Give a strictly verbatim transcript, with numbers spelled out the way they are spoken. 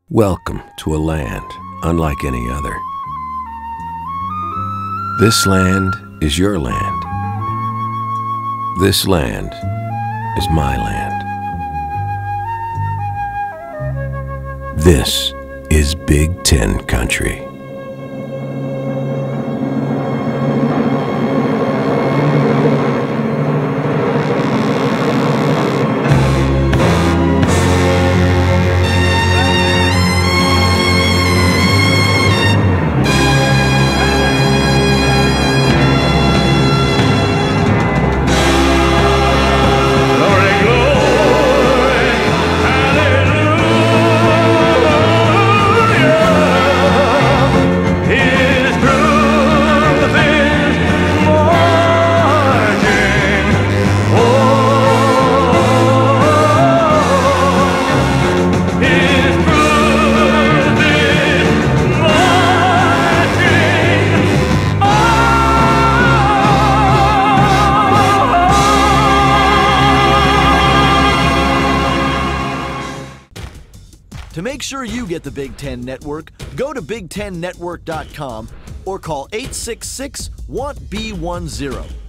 Welcome to a land unlike any other. This land is your land. This land is my land. This is Big Ten country. To make sure you get the Big Ten Network, go to big ten network dot com or call eight six six, W A N T B one zero.